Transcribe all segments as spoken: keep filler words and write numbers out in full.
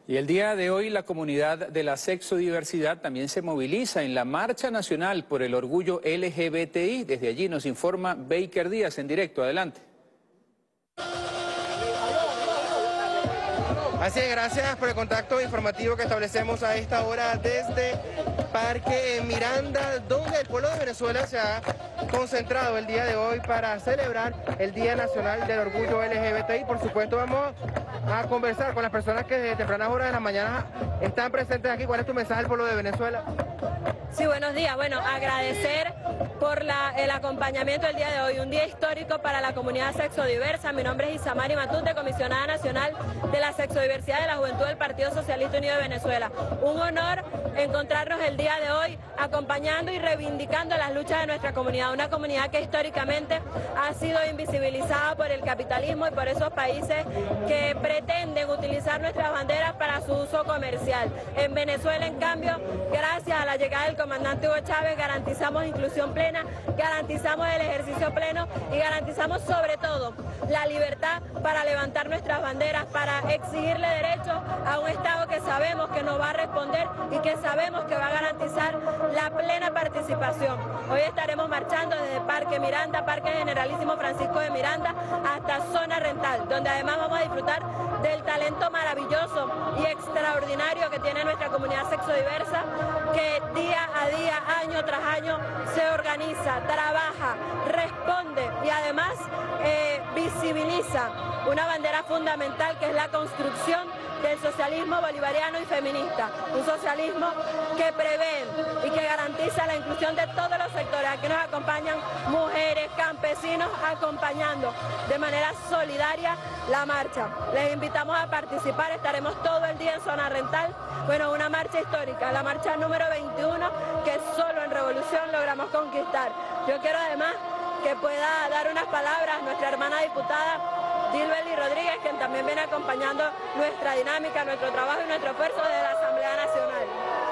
Y el día de hoy la comunidad de la sexodiversidad también se moviliza en la Marcha Nacional por el Orgullo L G B T I. Desde allí nos informa Baker Díaz en directo. Adelante. Así es, gracias por el contacto informativo que establecemos a esta hora desde Parque Miranda, donde el pueblo de Venezuela se ha concentrado el día de hoy para celebrar el Día Nacional del Orgullo L G B T I. Por supuesto, vamos a conversar con las personas que desde tempranas horas de la mañana están presentes aquí. ¿Cuál es tu mensaje al pueblo de Venezuela? Sí, buenos días. Bueno, agradecer por la, el acompañamiento del día de hoy, un día histórico para la comunidad sexodiversa. Mi nombre es Isamari Matute, comisionada nacional de la sexodiversidad de la juventud del Partido Socialista Unido de Venezuela. Un honor encontrarnos el día de hoy acompañando y reivindicando las luchas de nuestra comunidad, una comunidad que históricamente ha sido invisibilizada por el capitalismo y por esos países que pretenden utilizar nuestras banderas para su uso comercial. En Venezuela, en cambio, gracias a la llegada del comandante Hugo Chávez, garantizamos inclusión plena, garantizamos el ejercicio pleno y garantizamos sobre todo la libertad para levantar nuestras banderas, para exigirle derechos a un Estado que sabemos que nos va a responder y que sabemos que va a garantizar la plena participación. Hoy estaremos marchando desde Parque Miranda, Parque Generalísimo Francisco de Miranda, hasta Zona Rental, donde además vamos a disfrutar del talento maravilloso y extraordinario que tiene nuestra comunidad sexodiversa, que día a día, año tras año, se organiza, trabaja, responde y además eh, visibiliza una bandera fundamental que es la construcción del socialismo bolivariano y feminista, un socialismo que prevé y que garantiza la inclusión de todos los sectores. Aquí nos acompañan mujeres, campesinos, acompañando de manera solidaria la marcha. Les invitamos a participar, estaremos todo el día en Zona Rental. Bueno, una marcha histórica, la marcha número veintiuno, que solo en Revolución logramos conquistar. Yo quiero además que pueda dar unas palabras nuestra hermana diputada Dilbeli Rodríguez, quien también viene acompañando nuestra dinámica, nuestro trabajo y nuestro esfuerzo desde la Asamblea Nacional.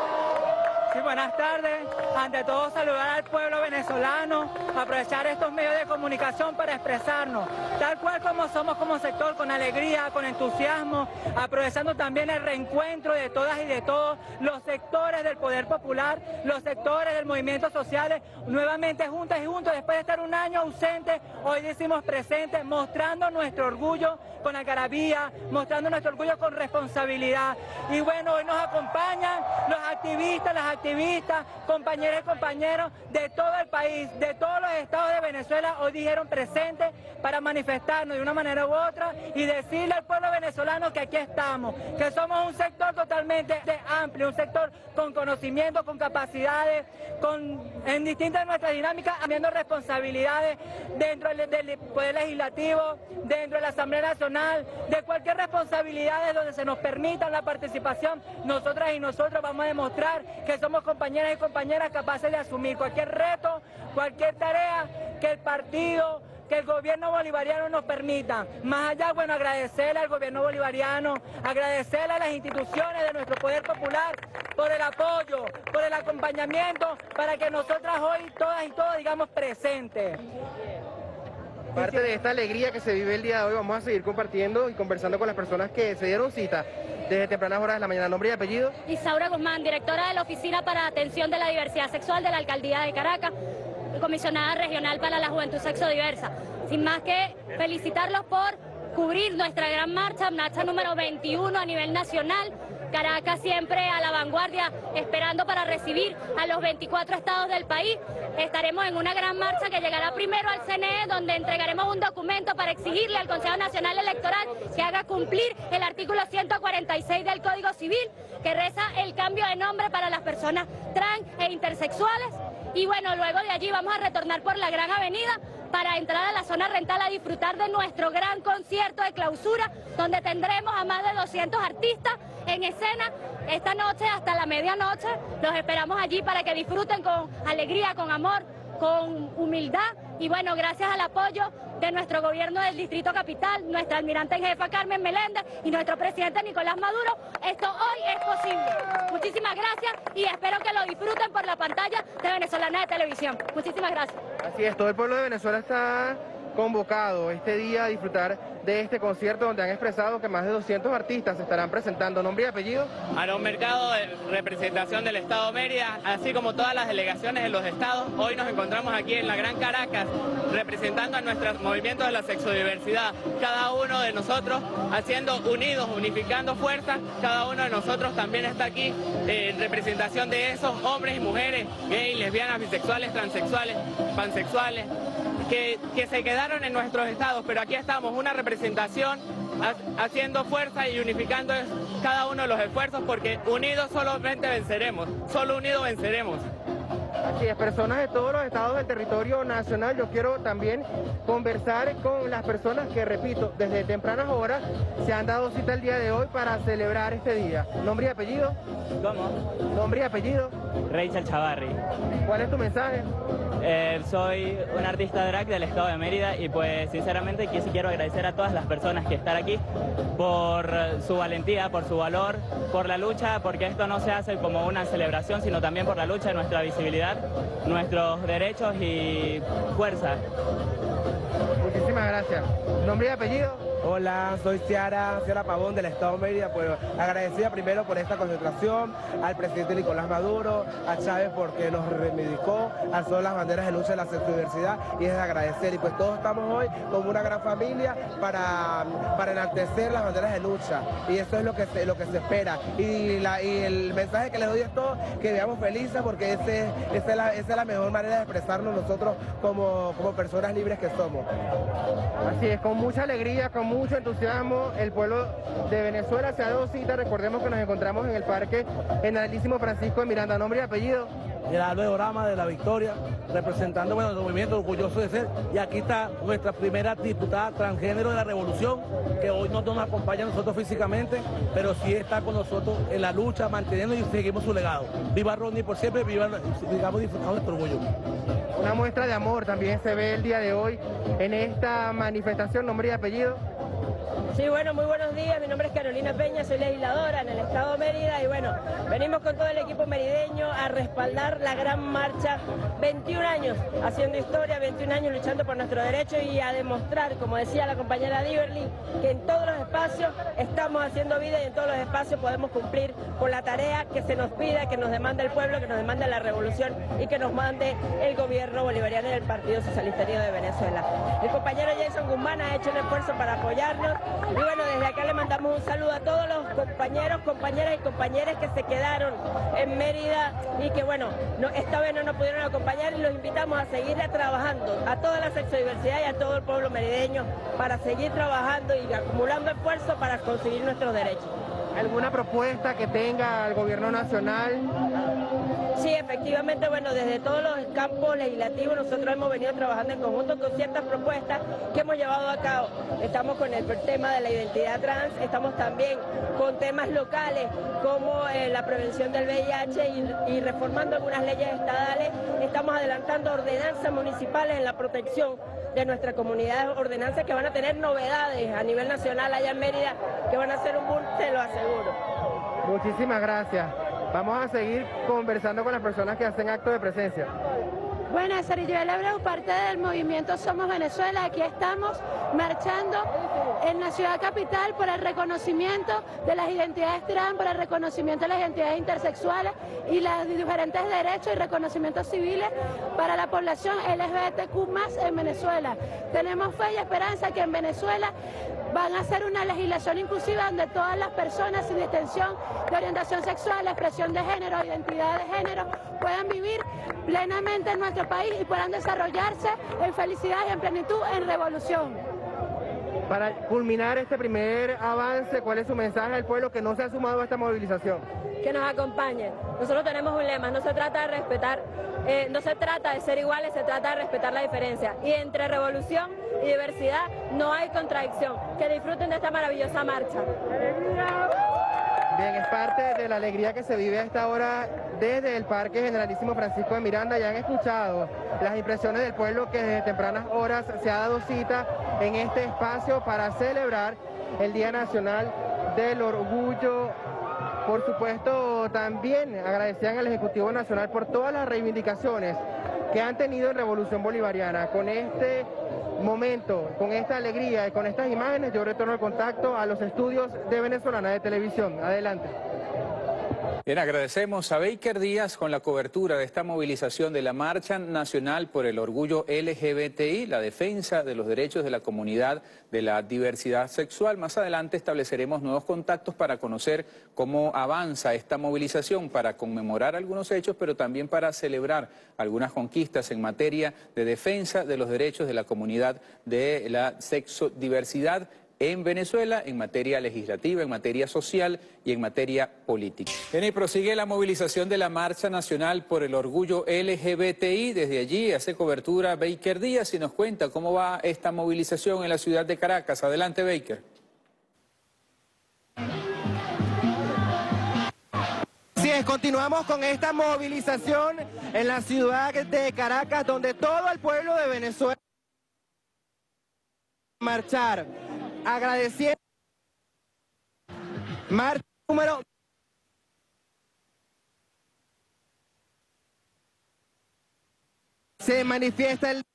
Sí, buenas tardes. Ante todo, saludar al pueblo venezolano, aprovechar estos medios de comunicación para expresarnos, tal cual como somos como sector, con alegría, con entusiasmo, aprovechando también el reencuentro de todas y de todos los sectores del poder popular, los sectores del movimiento social, nuevamente juntas y juntos, después de estar un año ausentes, hoy decimos presentes, mostrando nuestro orgullo con algarabía, mostrando nuestro orgullo con responsabilidad. Y bueno, hoy nos acompañan los activistas, las activistas, compañeras y compañeros de todo el país, de todos los estados de Venezuela, hoy dijeron presentes para manifestarnos de una manera u otra y decirle al pueblo venezolano que aquí estamos, que somos un sector totalmente amplio, un sector con conocimiento, con capacidades, con, en distintas de nuestras dinámicas, habiendo responsabilidades dentro del, del Poder Legislativo, dentro de la Asamblea Nacional, de cualquier responsabilidad donde se nos permita la participación. Nosotras y nosotros vamos a demostrar que somos compañeras y compañeras capaces de asumir cualquier reto, cualquier tarea que el partido, que el gobierno bolivariano nos permita. Más allá, bueno, agradecerle al gobierno bolivariano, agradecerle a las instituciones de nuestro poder popular por el apoyo, por el acompañamiento, para que nosotras hoy todas y todos digamos presentes. Parte de esta alegría que se vive el día de hoy, vamos a seguir compartiendo y conversando con las personas que se dieron cita desde tempranas horas de la mañana. ¿Nombre y apellido? Isaura Guzmán, directora de la Oficina para Atención de la Diversidad Sexual de la Alcaldía de Caracas, comisionada regional para la Juventud Sexodiversa. Sin más que felicitarlos por cubrir nuestra gran marcha, marcha número veintiuno a nivel nacional. Caracas siempre a la vanguardia, esperando para recibir a los veinticuatro estados del país. Estaremos en una gran marcha que llegará primero al C N E, donde entregaremos un documento para exigirle al Consejo Nacional Electoral que haga cumplir el artículo ciento cuarenta y seis del Código Civil, que reza el cambio de nombre para las personas trans e intersexuales. Y bueno, luego de allí vamos a retornar por la Gran Avenida para entrar a la Zona Rental a disfrutar de nuestro gran concierto de clausura, donde tendremos a más de doscientos artistas en escena esta noche hasta la medianoche. Los esperamos allí para que disfruten con alegría, con amor, con humildad y bueno, gracias al apoyo de nuestro gobierno del Distrito Capital, nuestra almirante en jefa Carmen Meléndez y nuestro presidente Nicolás Maduro, esto hoy es posible. Muchísimas gracias y espero que lo disfruten por la pantalla de Venezolana de Televisión. Muchísimas gracias. Así es, todo el pueblo de Venezuela está convocado este día a disfrutar de este concierto donde han expresado que más de doscientos artistas se estarán presentando. ¿Nombre y apellido? Aarón Mercado, de representación del Estado Mérida, así como todas las delegaciones de los estados. Hoy nos encontramos aquí en la Gran Caracas representando a nuestros movimientos de la sexodiversidad. Cada uno de nosotros haciendo unidos, unificando fuerzas. Cada uno de nosotros también está aquí en representación de esos hombres y mujeres, gays, lesbianas, bisexuales, transexuales, pansexuales, que, que se quedaron en nuestros estados, pero aquí estamos, una representación haciendo fuerza y unificando cada uno de los esfuerzos, porque unidos solamente venceremos, solo unidos venceremos. Así es, personas de todos los estados del territorio nacional. Yo quiero también conversar con las personas que, repito, desde tempranas horas se han dado cita el día de hoy para celebrar este día. ¿Nombre y apellido? ¿Cómo? ¿Nombre y apellido? Rachel Chavarri. ¿Cuál es tu mensaje? Eh, soy un artista drag del estado de Mérida y pues sinceramente sí quiero agradecer a todas las personas que están aquí por su valentía, por su valor, por la lucha, porque esto no se hace como una celebración, sino también por la lucha de nuestra visibilidad, nuestros derechos y fuerza. Muchísimas gracias. ¿Nombre y apellido? Hola, soy Ciara, Ciara Pavón del Estado de Mérida, pues agradecida primero por esta concentración, al presidente Nicolás Maduro, a Chávez porque nos reivindicó, alzó las banderas de lucha de la sexodiversidad y es de agradecer. Y pues todos estamos hoy como una gran familia para, para enaltecer las banderas de lucha y eso es lo que se, lo que se espera. Y, la, y el mensaje que les doy es todo, que veamos felices porque ese, esa, es la, esa es la mejor manera de expresarnos nosotros como, como personas libres que somos. Así es, con mucha alegría, con mucho entusiasmo, el pueblo de Venezuela se ha dado cita. Recordemos que nos encontramos en el Parque Generalísimo Francisco de Miranda. ¿Nombre y apellido? Gerardo Orama de La Victoria, representando bueno, el movimiento orgulloso de ser. Y aquí está nuestra primera diputada transgénero de la revolución, que hoy no nos acompaña a nosotros físicamente, pero sí está con nosotros en la lucha, manteniendo y seguimos su legado. Viva Rodney por siempre, viva, digamos, disfrutando nuestro orgullo. Una muestra de amor también se ve el día de hoy en esta manifestación. ¿Nombre y apellido? Sí, bueno, muy buenos días, mi nombre es Carolina Peña, soy legisladora en el Estado de Mérida y bueno, venimos con todo el equipo merideño a respaldar la gran marcha, veintiún años haciendo historia, veintiún años luchando por nuestros derechos y a demostrar, como decía la compañera Diverly, que en todos los espacios estamos haciendo vida y en todos los espacios podemos cumplir con la tarea que se nos pida, que nos demanda el pueblo, que nos demanda la revolución y que nos mande el gobierno bolivariano y el Partido Socialista Unido de Venezuela. El compañero Jason Guzmán ha hecho un esfuerzo para apoyarnos. Y bueno, desde acá le mandamos un saludo a todos los compañeros, compañeras y compañeras que se quedaron en Mérida y que bueno, no, esta vez no nos pudieron acompañar y los invitamos a seguir trabajando, a toda la sexodiversidad y a todo el pueblo merideño para seguir trabajando y acumulando esfuerzos para conseguir nuestros derechos. ¿Alguna propuesta que tenga el gobierno nacional? Sí, efectivamente, bueno, desde todos los campos legislativos nosotros hemos venido trabajando en conjunto con ciertas propuestas que hemos llevado a cabo. Estamos con el tema de la identidad trans, estamos también con temas locales como eh, la prevención del V I H y, y reformando algunas leyes estadales. Estamos adelantando ordenanzas municipales en la protección de nuestra comunidad, ordenanzas que van a tener novedades a nivel nacional allá en Mérida, que van a ser un boom, te lo aseguro. Muchísimas gracias. Vamos a seguir conversando con las personas que hacen acto de presencia. Bueno, Saribel Abreu, parte del movimiento Somos Venezuela. Aquí estamos marchando en la ciudad capital por el reconocimiento de las identidades trans, por el reconocimiento de las identidades intersexuales y los diferentes derechos y reconocimientos civiles para la población L G B T Q más en Venezuela. Tenemos fe y esperanza que en Venezuela van a hacer una legislación inclusiva donde todas las personas sin distinción de orientación sexual, expresión de género, identidad de género, puedan vivir plenamente en nuestro país y puedan desarrollarse en felicidad y en plenitud, en revolución. Para culminar este primer avance, ¿cuál es su mensaje al pueblo que no se ha sumado a esta movilización? Que nos acompañen. Nosotros tenemos un lema, no se trata de respetar, eh, no se trata de ser iguales, se trata de respetar la diferencia. Y entre revolución y diversidad no hay contradicción. Que disfruten de esta maravillosa marcha. Bien, es parte de la alegría que se vive a esta hora desde el Parque Generalísimo Francisco de Miranda. Ya han escuchado las impresiones del pueblo que desde tempranas horas se ha dado cita en este espacio para celebrar el Día Nacional del Orgullo. Por supuesto, también agradecían al Ejecutivo Nacional por todas las reivindicaciones que han tenido en Revolución Bolivariana. Con este momento, con esta alegría y con estas imágenes, yo retorno el contacto a los estudios de Venezolana de Televisión. Adelante. Bien, agradecemos a Baker Díaz con la cobertura de esta movilización de la Marcha Nacional por el Orgullo L G B T I, la defensa de los derechos de la comunidad de la diversidad sexual. Más adelante estableceremos nuevos contactos para conocer cómo avanza esta movilización, para conmemorar algunos hechos, pero también para celebrar algunas conquistas en materia de defensa de los derechos de la comunidad de la sexodiversidad en Venezuela, en materia legislativa, en materia social y en materia política. Bien, y prosigue la movilización de la Marcha Nacional por el Orgullo L G B T I. Desde allí hace cobertura Baker Díaz y nos cuenta cómo va esta movilización en la ciudad de Caracas. Adelante, Baker. Así es, continuamos con esta movilización en la ciudad de Caracas, donde todo el pueblo de Venezuela marchar. Agradeciendo marcha número se manifiesta el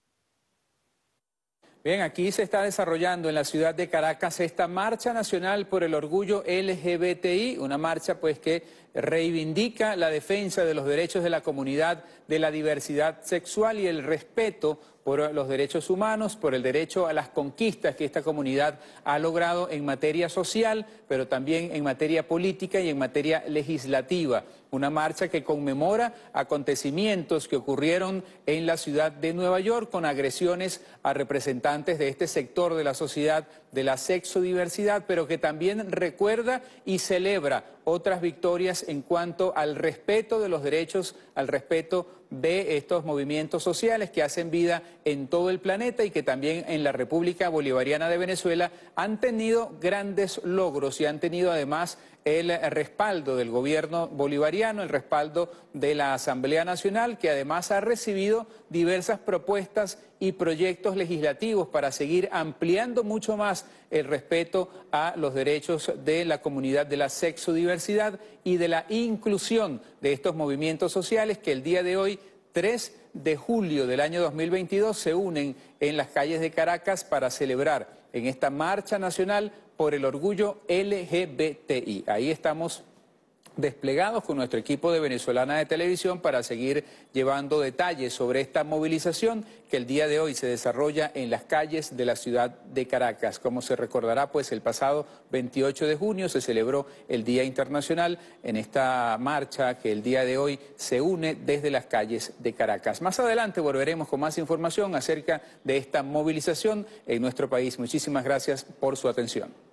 Bien, aquí se está desarrollando en la ciudad de Caracas esta Marcha Nacional por el Orgullo L G B T I, una marcha pues que reivindica la defensa de los derechos de la comunidad de la diversidad sexual y el respeto por los derechos humanos, por el derecho a las conquistas que esta comunidad ha logrado en materia social, pero también en materia política y en materia legislativa. Una marcha que conmemora acontecimientos que ocurrieron en la ciudad de Nueva York con agresiones a representantes de este sector de la sociedad de la sexodiversidad, pero que también recuerda y celebra otras victorias en cuanto al respeto de los derechos, al respeto de estos movimientos sociales que hacen vida en todo el planeta y que también en la República Bolivariana de Venezuela han tenido grandes logros y han tenido además el respaldo del gobierno bolivariano, el respaldo de la Asamblea Nacional, que además ha recibido diversas propuestas y proyectos legislativos para seguir ampliando mucho más el respeto a los derechos de la comunidad de la sexodiversidad y de la inclusión de estos movimientos sociales que el día de hoy, tres de julio del año dos mil veintidós, se unen en las calles de Caracas para celebrar en esta marcha nacional por el orgullo L G B T I. Ahí estamos desplegados con nuestro equipo de Venezolana de Televisión para seguir llevando detalles sobre esta movilización que el día de hoy se desarrolla en las calles de la ciudad de Caracas. Como se recordará, pues el pasado veintiocho de junio se celebró el Día Internacional en esta marcha que el día de hoy se une desde las calles de Caracas. Más adelante volveremos con más información acerca de esta movilización en nuestro país. Muchísimas gracias por su atención.